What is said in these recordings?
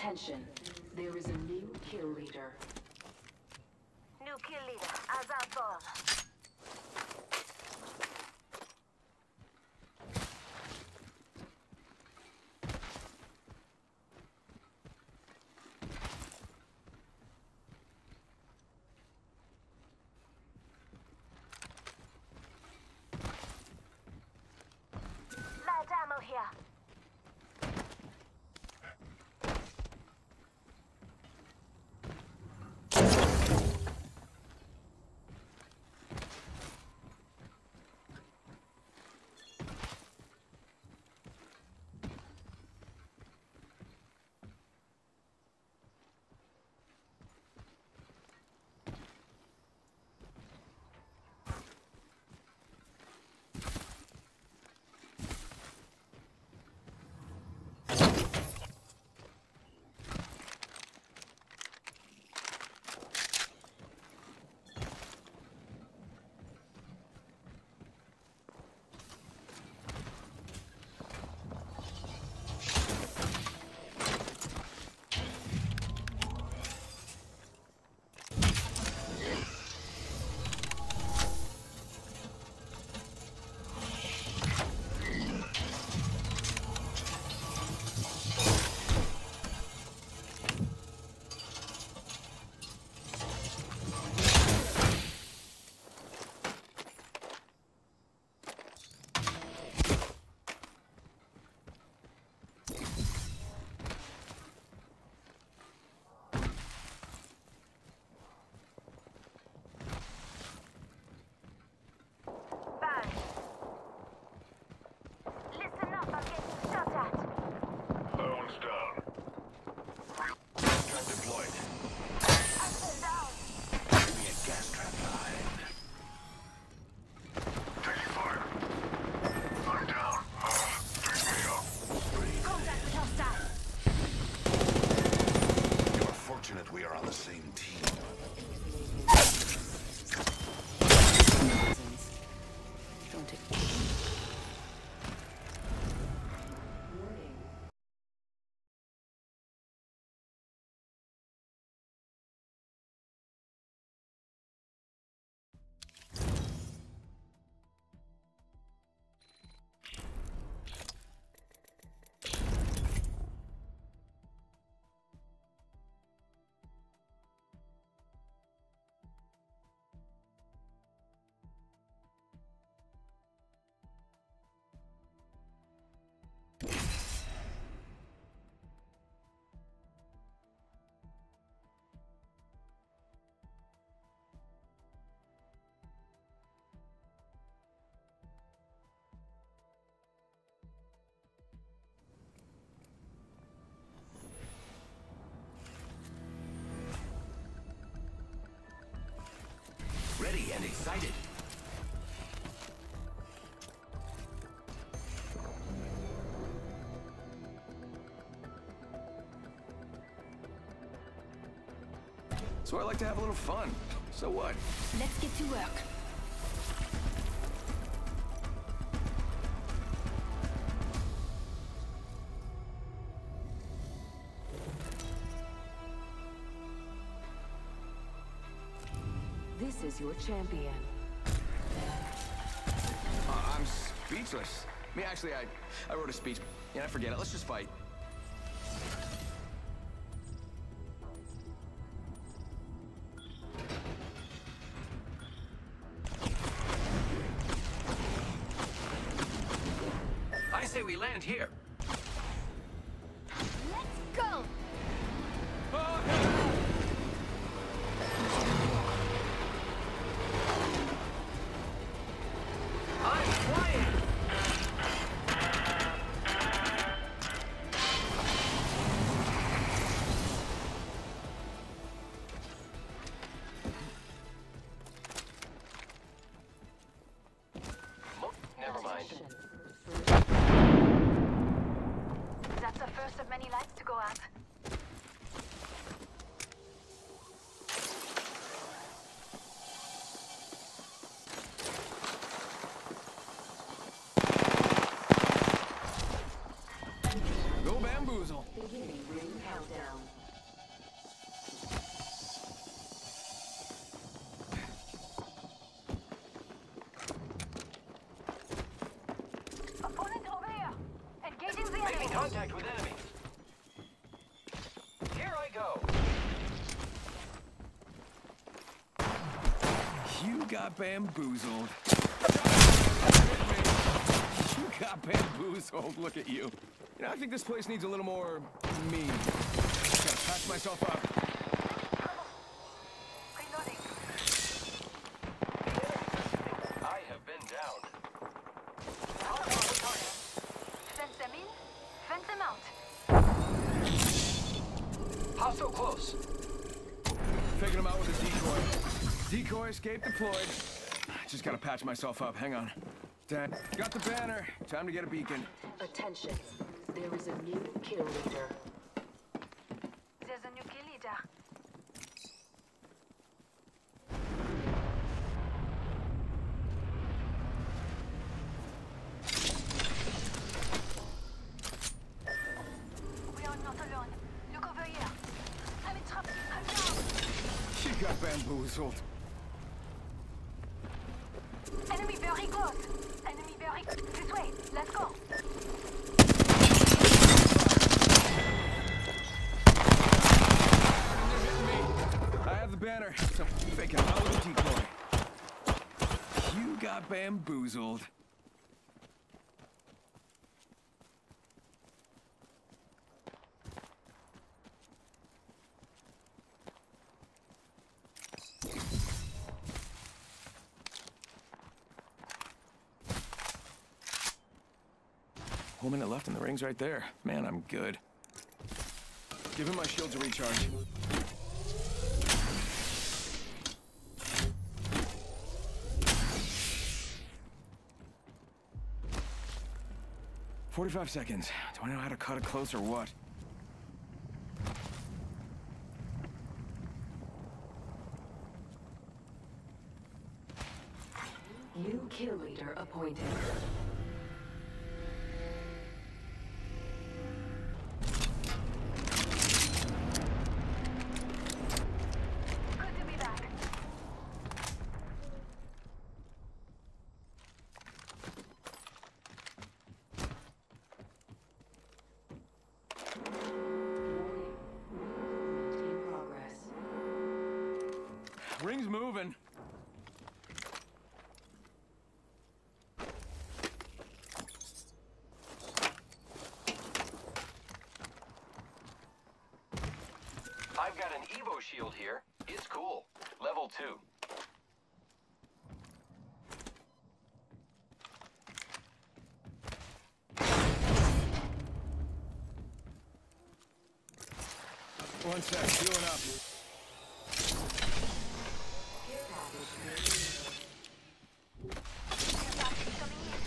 Attention, there is a new kill leader. New kill leader, Azatol. Light ammo here. Listen up, I'm getting shot at. Bones down. Gun deployed. Up and down. Give me a gas trap line. Taking fire. I'm down. Pick me up. Contact with hostile. You're fortunate we are on the same team. Don't take. Ready and excited. So I like to have a little fun. So what? Let's get to work. This is your champion. I'm speechless. Me, actually, I wrote a speech. Yeah, forget it. Let's just fight. I say we land here. Let's go! I'm flying. Never mind. Contact with enemy. Here I go. You got bamboozled. You got bamboozled. Look at you. You know, I think this place needs a little more me. Gotta patch myself up. Reloading. I have been down. Fence them in, fence them out. Hostile close. Taking him out with a decoy. Decoy escape deployed. Just gotta patch myself up. Hang on. Dad, got the banner. Time to get a beacon. Attention. There is a new kill leader. There's a new kill leader. We are not alone. Look over here. I'm in trouble. I'm down. She got bamboozled. Enemy very close. Enemy very this way. Let's go. I have the banner. So faking out with a decoy. You got bamboozled. Whole minute left and the ring's right there. Man, I'm good. Give him my shield to recharge. "45 seconds. Do I know how to cut it close or what?" New kill leader appointed. Good to be back. Warning. Movement in progress. Ring's moving. I've got an Evo shield here. It's cool. Level 2. One sec, healing up. Care package delivered. Your package coming in.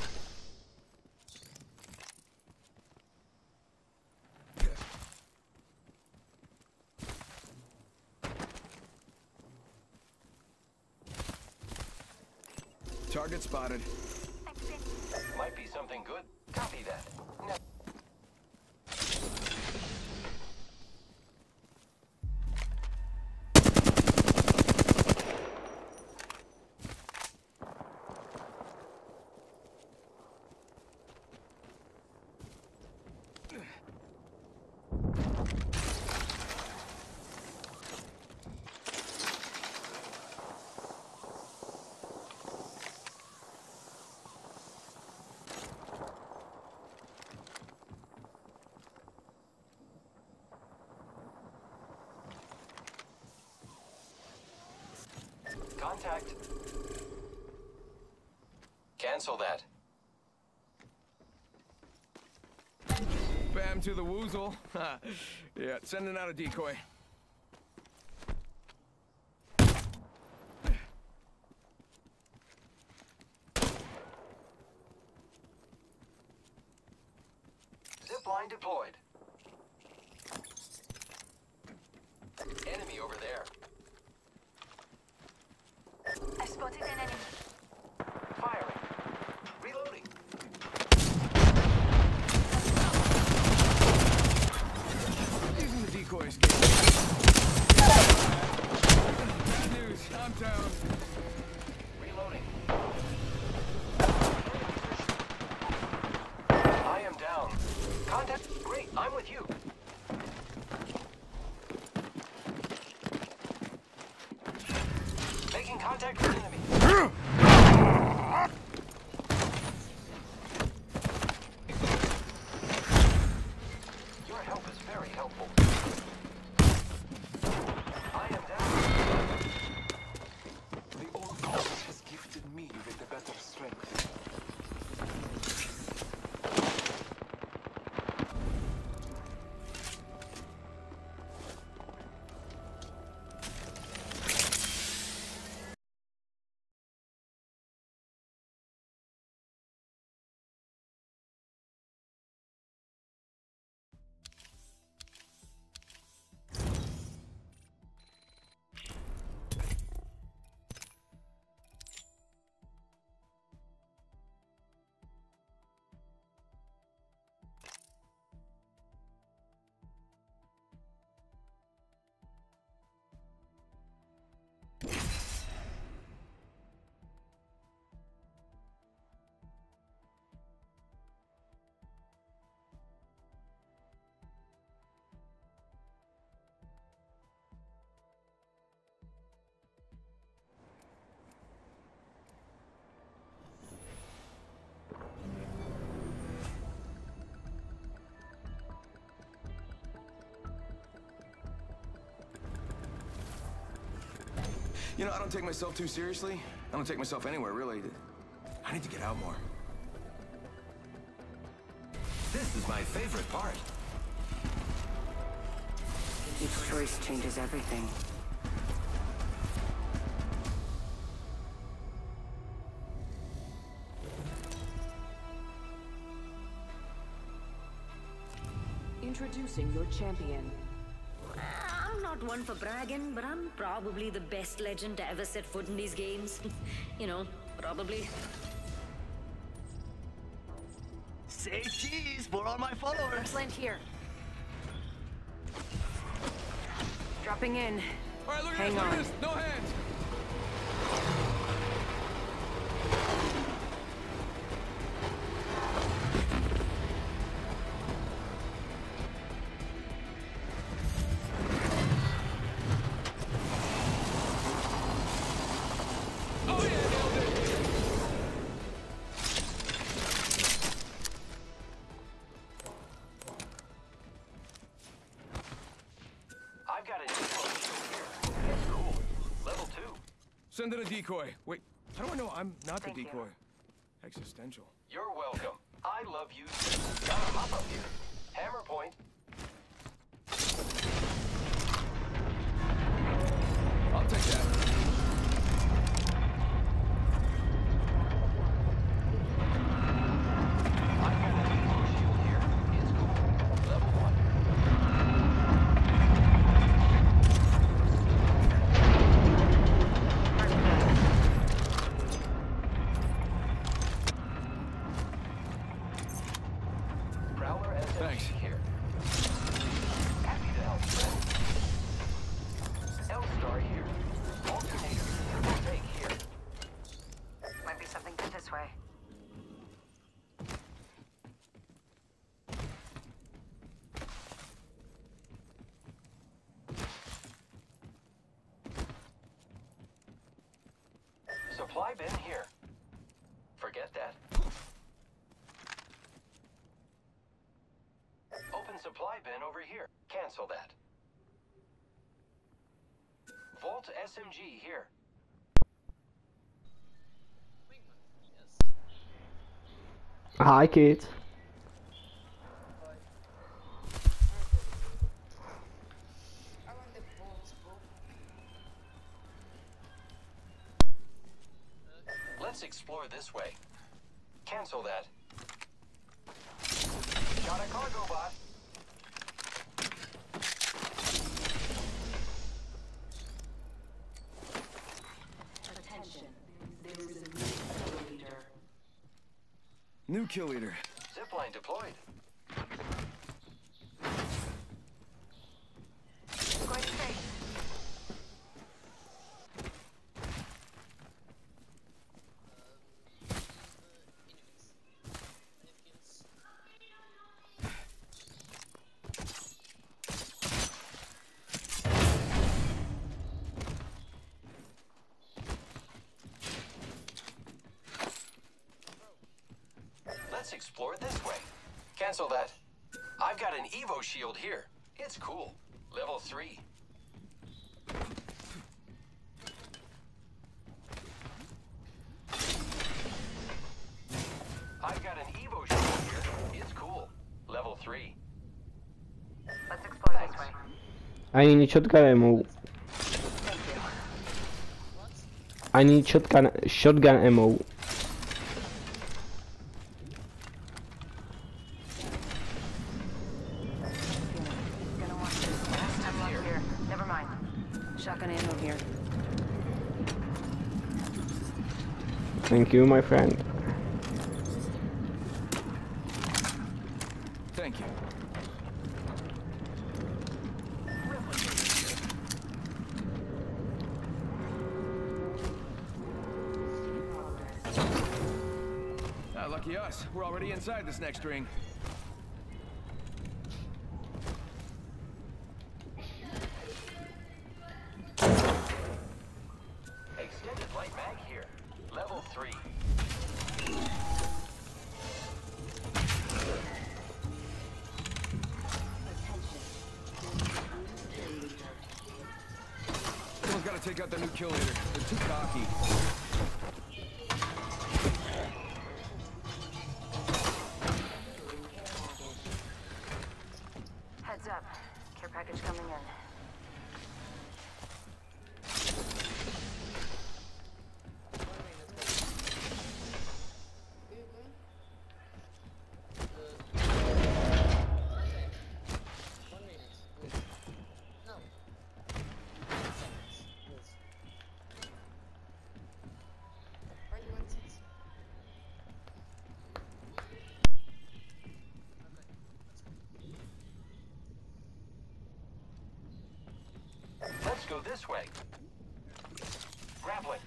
Target spotted. Thanks, Ben. Might be something good. Copy that. No. Contact. Cancel that. Bam to the woozle. Yeah, sending out a decoy. Zipline deployed. Enemy over there. I spotted an enemy. Firing. Reloading. Using the decoy escape. Bad news, I'm down. Reloading. I am down. Contact. Great. I'm with you. Making contact with enemy. Your help is very helpful. I am down. The old goddess has gifted me with a better strength. You know, I don't take myself too seriously. I don't take myself anywhere, really. I need to get out more. This is my favorite part. Each choice changes everything. Introducing your champion. I'm not one for bragging, but I'm probably the best legend to ever set foot in these games. You know, probably. Say cheese for all my followers. Land here. Dropping in. All right, look Hang at on. this. No hands. Oh, yeah, nailed it. I've got an info shield here. It's cool. Level 2. Send in a decoy. Wait, how do I know I'm not the Thank you. decoy? Existential. You're welcome. I love you too. Gotta hop up here. Hammer point. I'll take that. I've got an info shield here. It's cool. Level 1. Prowler SMG Thanks. here. Happy to help, friend. L-Star here. Alternator. Triple take here. Might be something good this way. Supply bin here. Forget that. Open supply bin over here. Cancel that. Vault SMG here. Hi, Kate. Let's explore this way. Cancel that. Got a cargo bot. Attention. There is a new kill leader. New kill leader. Zipline deployed. Going straight. explore this way. Cancel that. I've got an Evo shield here. It's cool. Level 3. I've got an Evo shield here. It's cool. Level 3. Let's explore this way. I need shotgun ammo. I need shotgun ammo. Gonna want this last time I'm here. Never mind. Shotgun ammo here. Thank you, my friend. Thank you. Ah, lucky us. We're already inside this next ring. Extended light mag here. Level 3. Someone's got to take out the new kill leader. They're too cocky. Heads up. Care package coming in. Let's go this way. Grappling.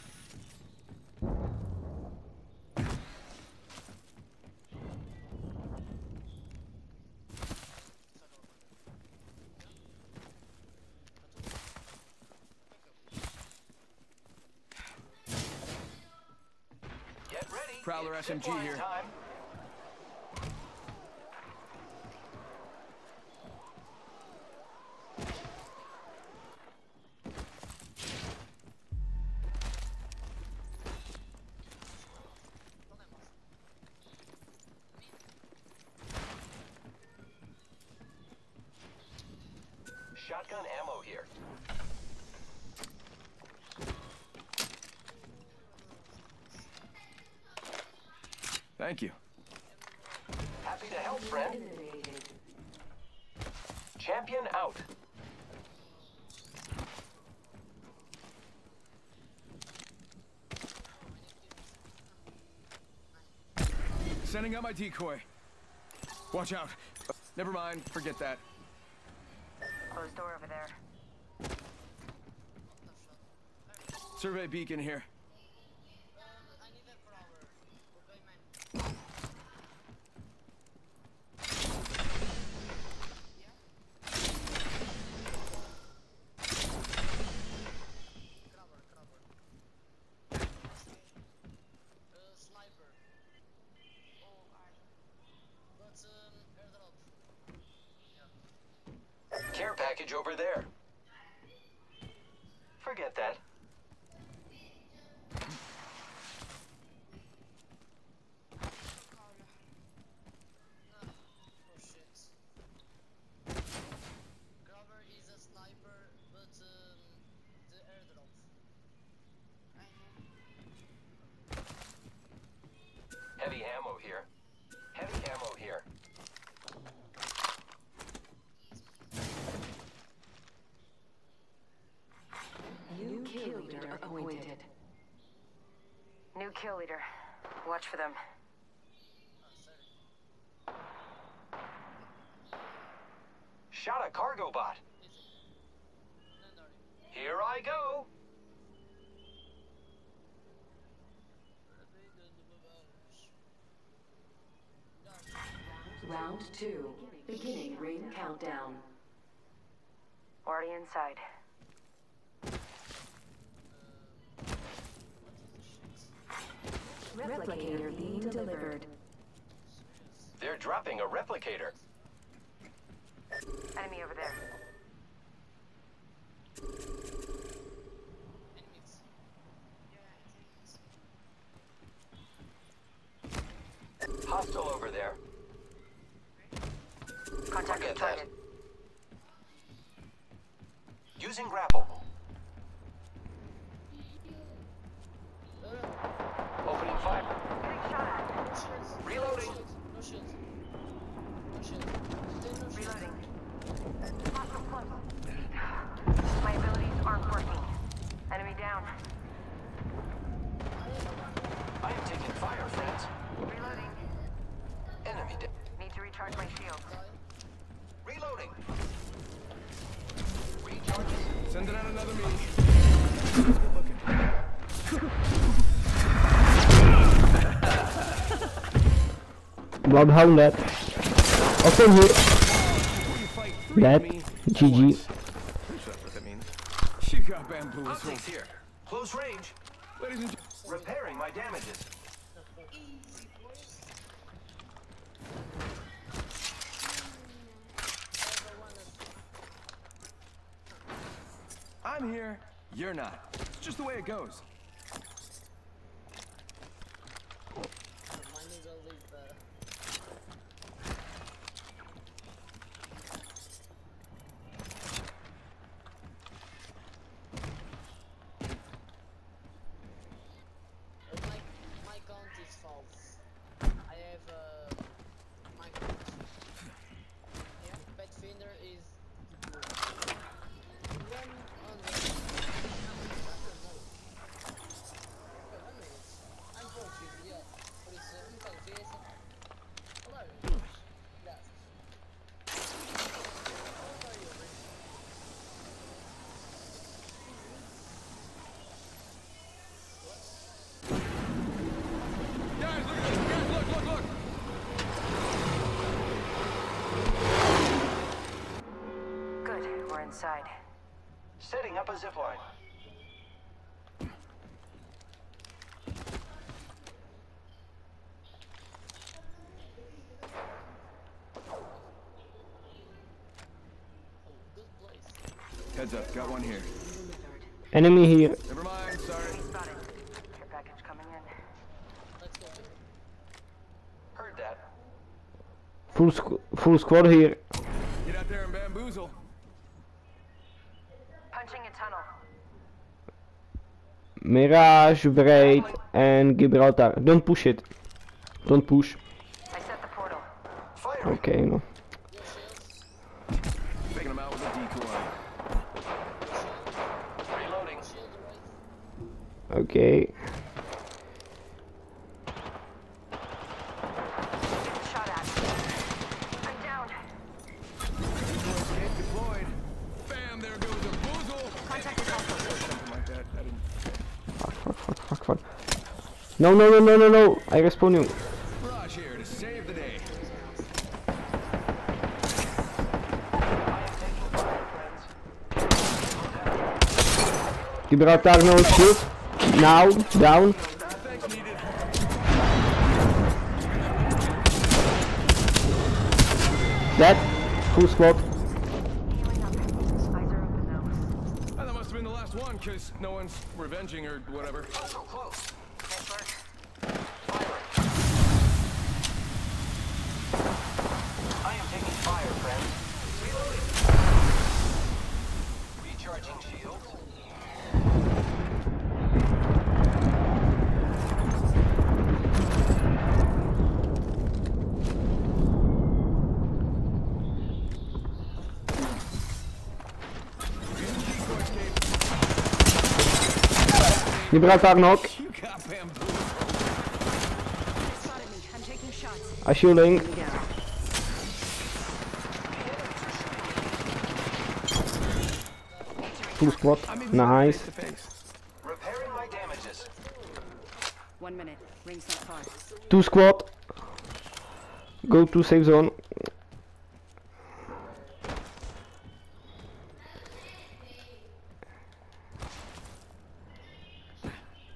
Get ready. Prowler It's SMG zipline here. Time. Shotgun ammo here. Thank you. Happy to help, friend. Champion out. Sending out my decoy. Watch out. Never mind. Forget that. Closed door over there. Survey beacon here. Care package over there. Forget that. Heavy ammo here. Heavy ammo here. New kill leader appointed. New kill leader. Watch for them. Shot a cargo bot. Here I go. Round 2. Beginning ring countdown. Already inside. Replicator being delivered. They're dropping a replicator. Enemy over there. Hostile over there. Contact Forget with target. that. Using grapple. Opening fire. Getting shot at. Reloading. Reloading. Hostile close. My abilities aren't working. Enemy down. I am taking fire, friends. Reloading. Enemy dead. Need to recharge my shield. Reloading. Recharging. Sending out another me. Bloodhound dead. Also here. Dead. GG. Pretty sure that's what that means. You got bamboozled. Optics here. Close range. Ladies and Repairing my damages. I'm here, you're not. It's just the way it goes. My count is false. I have my count. Yeah, Pathfinder is blue. 100. I'm confused, yeah. Por isso, confused. Hello. Yes. How are you, man? Guys, look at this! Guys, look! Good, we're inside. Setting up a zipline. Heads up, got one here. Enemy here. Never mind, sorry. Spotted. Care package coming in. Let's go. Heard that. Full squad here. Get out there and bamboozle. Punching a tunnel. Mirage, Wraith, and Gibraltar. Don't push it. Don't push. I set the portal. Fire. Okay, no. Taking them out with a decoy. Reloading. Okay. Getting shot at. I'm down. Escape deployed. Bam, there goes a boozle. Contact with hostile. Something like that. I didn't... Fuck. No. I respawn you. Raj here to save the day. Gibraltar no shield. Now, down. Thanks needed. Dead. Full squad. Healing up. Eyes are open though. That must have been the last one, because no one's revenging or whatever. Oh, so close. Nice work. I am taking fire, friends. Reloading. Recharging shields. Gibraltar knock. You got bamboozled. Spotted me. I'm taking shots. I shielding. Enemy down. Full squad. Nice. Face to face. Repairing my damages. 1 minute. Ring's not far. 2 squad. Go to safe zone.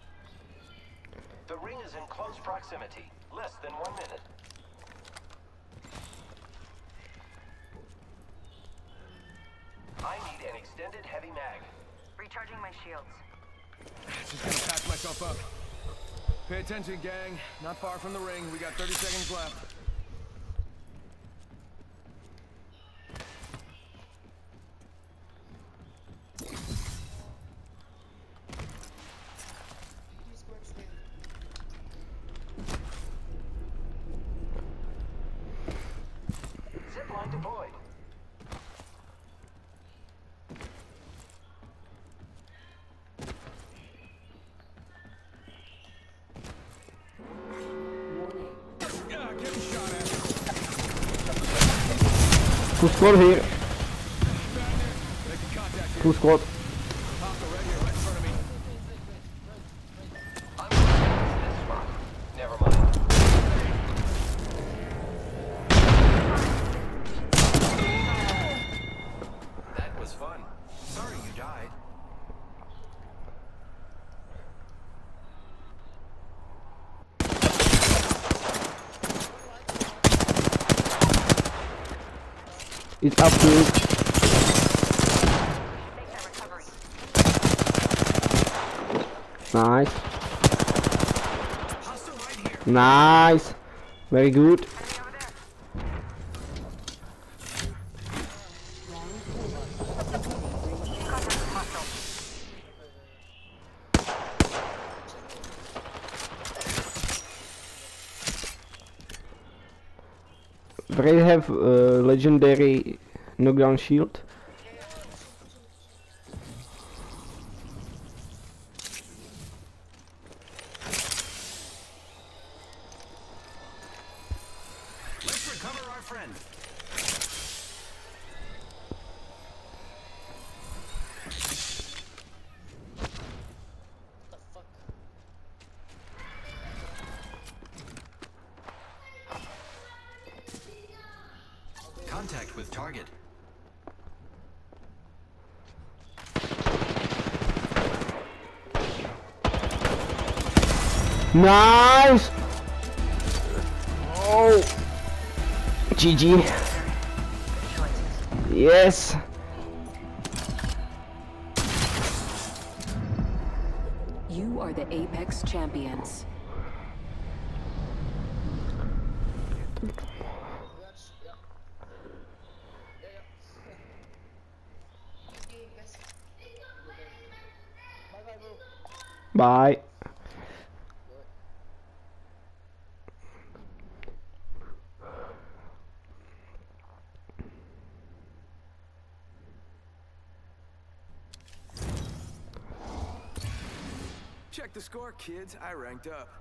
The ring is in close proximity. Less than 1 minute. extended heavy mag. Recharging my shields. Just gonna patch myself up. Pay attention, gang. Not far from the ring. We got 30 seconds left. Zipline deployed. Getting shot at. Full squad here. Making contact here. Full squad. Hostile right here, right in front of me. I'm going to this spot. Never mind. That was fun. Sorry you died. It's up to it. Nice. Hostile right here. Nice. Very good. They have legendary knockdown shield. Let's recover our friend. The fuck? Contact with target. Nice. Oh. GG. Yes. You are the Apex champions. That's, yeah. Yeah. Okay, guys. Bye bye, bro. Bye. Check the score, kids. I ranked up.